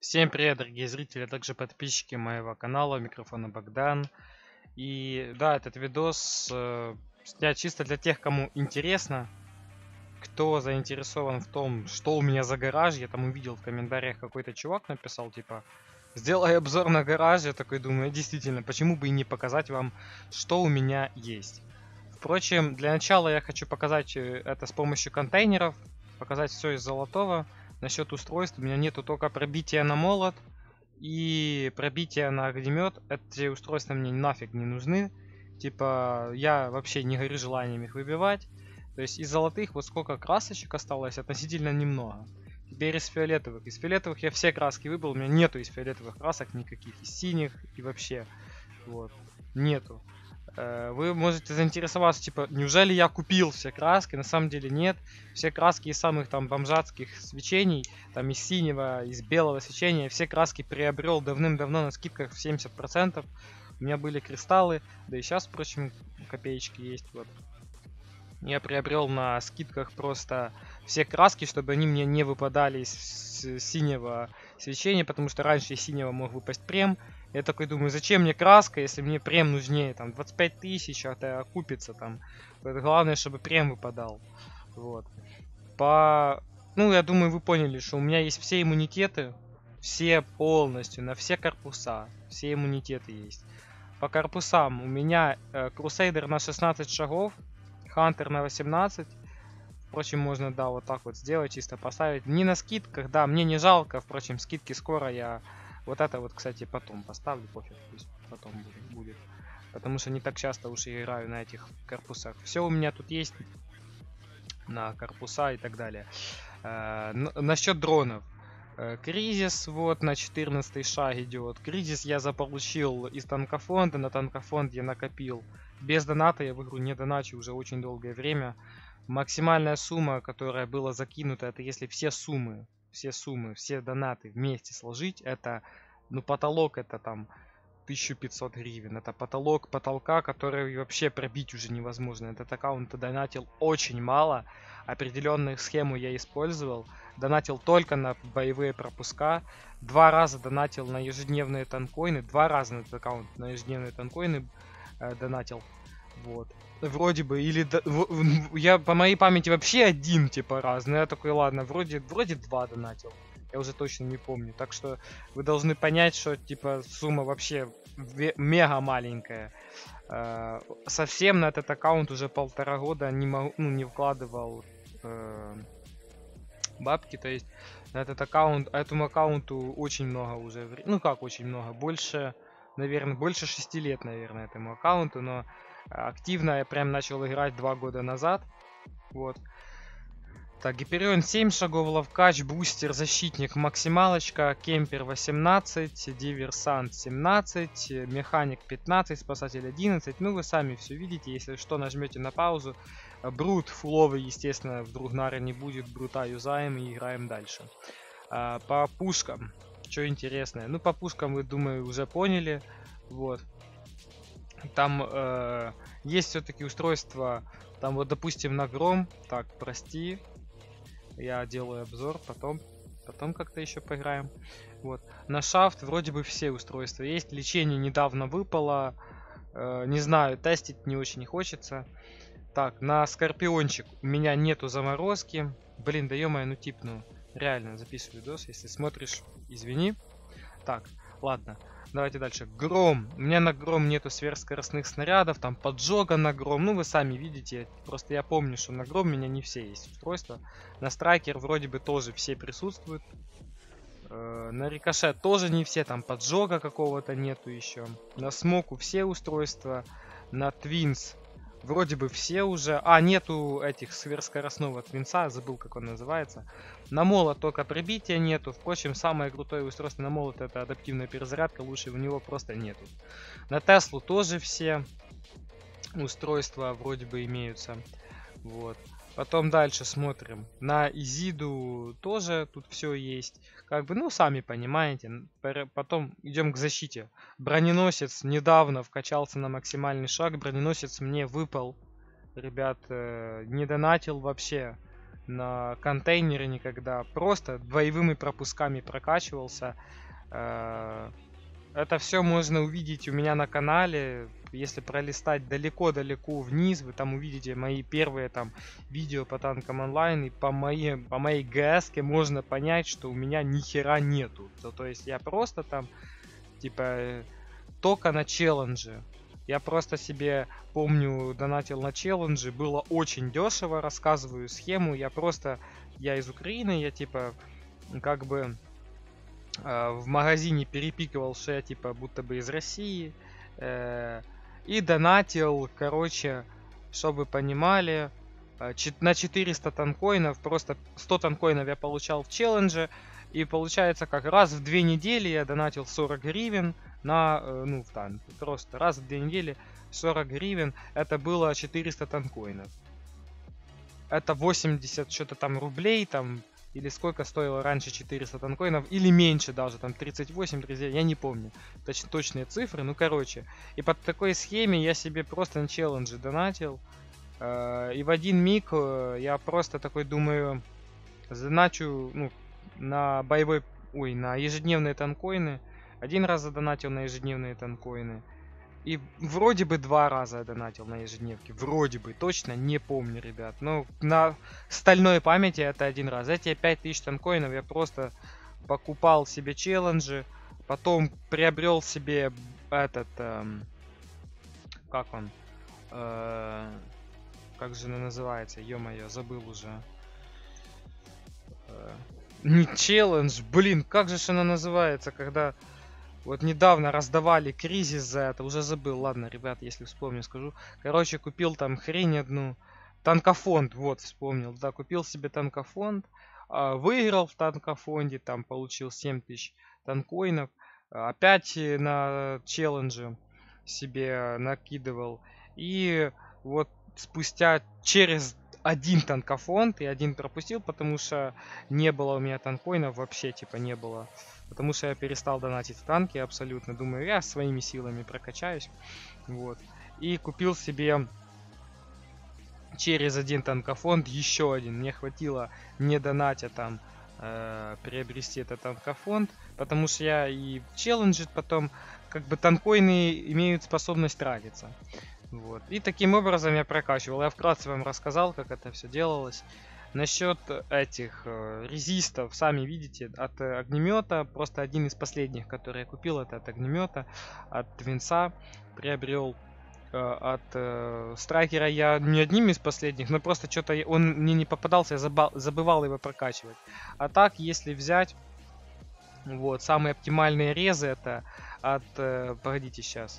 Всем привет, дорогие зрители, а также подписчики моего канала. У микрофона Богдан. И да, этот видос снят чисто для тех, кому интересно, кто заинтересован в том, что у меня за гараж. Я там увидел в комментариях, какой-то чувак написал, типа, сделай обзор на гараж. Я такой думаю, действительно, почему бы и не показать вам, что у меня есть. Впрочем, для начала я хочу показать это с помощью контейнеров, показать все из золотого. Насчет устройств у меня нету только пробития на молот и пробития на огнемет. Эти устройства мне нафиг не нужны. Типа, я вообще не горю желанием их выбивать. То есть из золотых вот сколько красочек осталось, относительно немного. Теперь из фиолетовых. Из фиолетовых я все краски выбрал, у меня нету из фиолетовых красок никаких, из синих и вообще. Вот. Нету. Вы можете заинтересоваться, типа, неужели я купил все краски? На самом деле нет. Все краски из самых там бомжатских свечений, там из синего, из белого свечения, все краски приобрел давным-давно на скидках в 70%. У меня были кристаллы, да и сейчас, впрочем, копеечки есть. Вот. Я приобрел на скидках просто все краски, чтобы они мне не выпадали из синего свечения, потому что раньше из синего мог выпасть прем. Я такой думаю, зачем мне краска, если мне прем нужнее, там 25 тысяч, это окупится там. Главное, чтобы прем выпадал. Вот. Ну, я думаю, вы поняли, что у меня есть все иммунитеты, все полностью, на все корпуса, все иммунитеты есть. По корпусам у меня Крусейдер на 16 шагов, Хантер на 18. Впрочем, можно, да, вот так вот сделать, чисто поставить. Не на скидках, да, мне не жалко. Впрочем, скидки скоро я... Вот это вот, кстати, потом поставлю, пофиг, пусть потом будет. Потому что не так часто уж я играю на этих корпусах. Все у меня тут есть на корпуса и так далее. Насчет дронов. Кризис вот на 14 шаг идет. Кризис я заполучил из танкофонда. На танкофонд я накопил. Без доната я в игру не доначу уже очень долгое время. Максимальная сумма, которая была закинута, это если все донаты вместе сложить, это, ну, потолок, это там 1500 гривен. Это потолок потолка, который вообще пробить уже невозможно. Этот аккаунт донатил очень мало. Определенную схему я использовал. Донатил только на боевые пропуска. 2 раза донатил на ежедневные танкоины. 2 раза на этот аккаунт на ежедневные танкоины донатил. Вот. Вроде бы, или я по моей памяти вообще один, типа, раз. Но я такой, ладно, вроде 2 донатил. Я уже точно не помню. Так что вы должны понять, что, типа, сумма вообще мега маленькая. Совсем на этот аккаунт уже 1,5 года не вкладывал бабки. То есть на этот аккаунт, этому аккаунту очень много уже. Ну как очень много? Больше, наверное, больше 6 лет, наверное, этому аккаунту. Но активно я прям начал играть 2 года назад. Вот. Так, Гиперион 7 шагов, Лавкач, Бустер, Защитник, Максималочка, Кемпер 18, Диверсант 17, Механик 15, Спасатель 11. Ну, вы сами все видите, если что, нажмете на паузу. Брут фуловый, естественно, вдруг нары не будет, Брута юзаем и играем дальше. По пушкам, что интересное. Ну, по пушкам вы, думаю, уже поняли. Вот. Там есть все-таки устройство, там вот, допустим, на гром. Так, прости. Я делаю обзор, потом как-то еще поиграем. Вот. На шафт вроде бы все устройства есть. Лечение недавно выпало. Не знаю, тестить не очень хочется. Так, на скорпиончик у меня нету заморозки. Блин, да ё-моё, ну типну. Реально, записываю видос. Если смотришь, извини. Так, ладно. Давайте дальше. Гром. У меня на гром нету сверхскоростных снарядов. Там поджога на гром. Ну, вы сами видите. Просто я помню, что на гром у меня не все есть устройства. На страйкер вроде бы тоже все присутствуют. На рикошет тоже не все. Там поджога какого-то нету еще. На смоку все устройства. На твинс вроде бы все уже. Нету этих сверхскоростного твинса. Забыл, как он называется. На молот только прибития нету. Впрочем, самое крутое устройство на молот — это адаптивная перезарядка. Лучше у него просто нету. На Теслу тоже все устройства вроде бы имеются. Вот. Потом дальше смотрим. На Изиду тоже тут все есть. Как бы, ну, сами понимаете. Потом идем к защите. Броненосец недавно вкачался на максимальный шаг. Броненосец мне выпал. Ребят, не донатил вообще. на контейнеры никогда. Просто двоевыми пропусками прокачивался. Это все можно увидеть у меня на канале. Если пролистать далеко-далеко вниз, вы там увидите мои первые там видео по танкам онлайн. И по моей ГС-ке можно понять, что у меня ни хера нету. То есть я просто там, типа, только на челлендже. Я просто себе, помню, донатил на челленджи. Было очень дешево, рассказываю схему. Я из Украины, я типа, как бы... в магазине перепикивал, что я типа будто бы из России. И донатил, короче, чтобы вы понимали, на 400 танкоинов, просто 100 танкоинов я получал в челлендже. И получается, как раз в 2 недели я донатил 40 гривен на, в танке. Просто раз в 2 недели 40 гривен, это было 400 танкоинов. Это 80 что-то там рублей, там, или сколько стоило раньше 400 танкоинов, или меньше даже, там 38, 39, я не помню точные цифры, ну короче. И под такой схеме я себе просто на челленджи донатил. И в один миг я просто такой думаю, заначу, на на ежедневные танкоины. Один раз задонатил на ежедневные танкоины. И вроде бы 2 раза я донатил на ежедневке. Вроде бы, точно не помню, ребят. Но на стальной памяти это 1 раз. Эти 5000 танкоинов я просто покупал себе челленджи. Потом приобрел себе этот... как он? Как же он называется? Ё-моё, забыл уже. Не челлендж, блин, как же она называется, когда... Вот недавно раздавали кризис за это, уже забыл. Ладно, ребят, если вспомню, скажу. Короче, купил там хрень одну. Танкофонд, вот, вспомнил. Да, купил себе танкофонд. Выиграл в танкофонде, там получил 7000 танкоинов. Опять на челлендже себе накидывал. И вот спустя через один танкофонд и один пропустил, потому что не было у меня танкоинов, вообще типа не было. Потому что я перестал донатить в танки абсолютно. Думаю, я своими силами прокачаюсь. Вот. И купил себе через один танкофонд еще один. Мне хватило не донатя там приобрести этот танкофонд. Потому что я и в челлендже потом, как бы танкоины имеют способность тратиться. Вот. И таким образом я прокачивал. Я вкратце вам рассказал, как это все делалось. Насчет этих резистов, сами видите, от огнемета. Просто один из последних, который я купил, это от огнемета, от Твинса приобрел. От страйкера я не одним из последних, но просто что-то он мне не попадался, я забывал его прокачивать. А так, если взять, вот, самые оптимальные резы это от, погодите сейчас,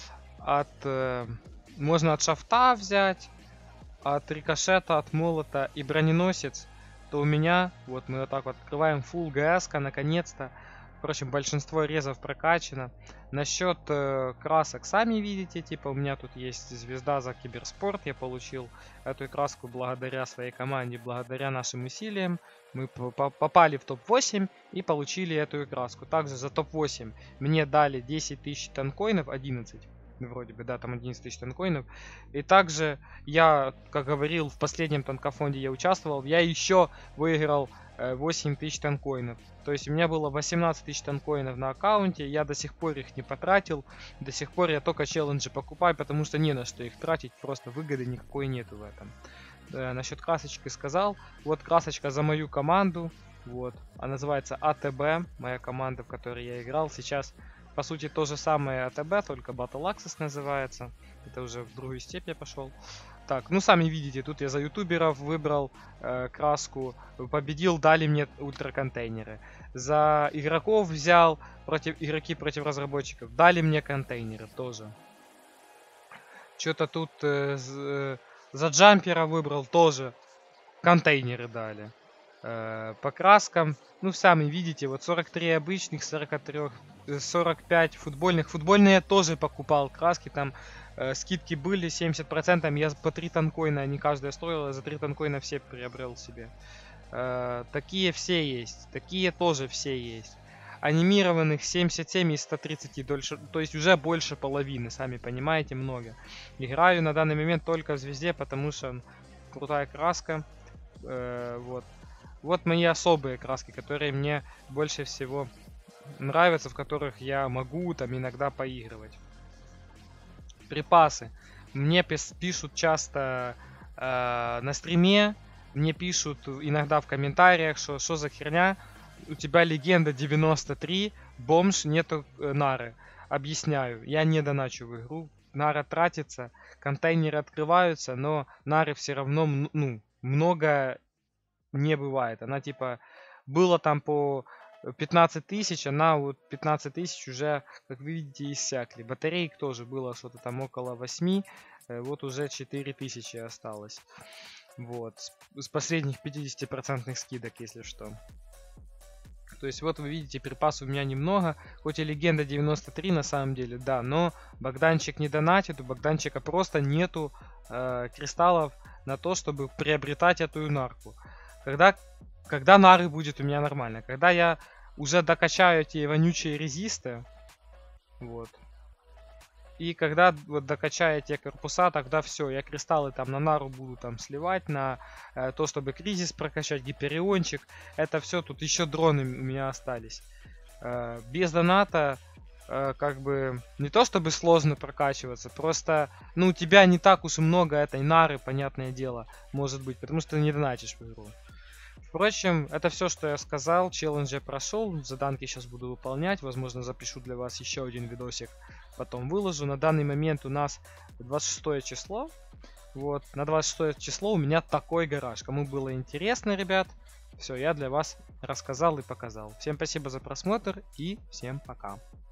можно от шафта взять, от рикошета, от молота и броненосец, то у меня, вот мы вот так вот открываем full ГС-ка, наконец-то. Впрочем, большинство резов прокачано. Насчет красок, сами видите, типа у меня тут есть звезда за киберспорт. Я получил эту краску благодаря своей команде, благодаря нашим усилиям. Мы попали в топ-8 и получили эту краску. Также за топ-8 мне дали 10 тысяч танкоинов, 11. Вроде бы, да, там 11 тысяч танкоинов. И также я, как говорил, в последнем танкофонде я участвовал. Я еще выиграл 8 тысяч танкоинов. То есть у меня было 18 тысяч танкоинов на аккаунте. Я до сих пор их не потратил. До сих пор я только челленджи покупаю, потому что не на что их тратить. Просто выгоды никакой нету в этом. Насчет красочки сказал. Вот красочка за мою команду. Вот. Она называется АТБ. Моя команда, в которой я играл. Сейчас, по сути, то же самое АТБ, только Battle Access называется. Это уже в другую степь я пошел. Так, ну сами видите, тут я за ютуберов выбрал краску, победил, дали мне ультраконтейнеры. За игроков взял, игроки против разработчиков, дали мне контейнеры тоже. Что-то тут за джампера выбрал, тоже контейнеры дали. По краскам, ну сами видите, вот 43 обычных, 43, 45 футбольных. Футбольные я тоже покупал краски, там скидки были 70%, я по 3 танкоина, не каждая стоила, за 3 танкоина все приобрел себе. Такие все есть, такие тоже все есть. Анимированных 77 из 130, дольше, то есть уже больше половины, сами понимаете, много. Играю на данный момент только в звезде, потому что крутая краска. Вот мои особые краски, которые мне больше всего нравятся, в которых я могу там иногда поигрывать. Припасы. Мне пишут часто на стриме, мне пишут иногда в комментариях, что за херня, у тебя легенда 93, бомж, нету нары. Объясняю, я не доначу в игру, нара тратится, контейнеры открываются, но нары все равно, ну, много не бывает. Она типа, было там по 15 тысяч, она вот 15 тысяч уже, как вы видите, иссякли. Батареек тоже было что-то там около 8, вот уже 4000 осталось. Вот, с последних 50% скидок, если что. То есть вот вы видите, припасов у меня немного, хоть и легенда 93 на самом деле, да, но Богданчик не донатит, у Богданчика просто нету кристаллов на то, чтобы приобретать эту нарку. Когда нары будет у меня нормально, когда я уже докачаю эти вонючие резисты, вот, и когда вот докачаю эти корпуса, тогда все, я кристаллы там на нару буду там сливать, на то, чтобы кризис прокачать, гипериончик. Это все, тут еще дроны у меня остались. Без доната, как бы, не то чтобы сложно прокачиваться, просто, ну, у тебя не так уж и много этой нары, понятное дело, может быть, потому что ты не донатишь в игру. Впрочем, это все, что я сказал. Челлендж я прошел, заданки сейчас буду выполнять. Возможно, запишу для вас еще один видосик, потом выложу. На данный момент у нас 26 число. Вот, на 26 число у меня такой гараж. Кому было интересно, ребят, все, я для вас рассказал и показал. Всем спасибо за просмотр и всем пока.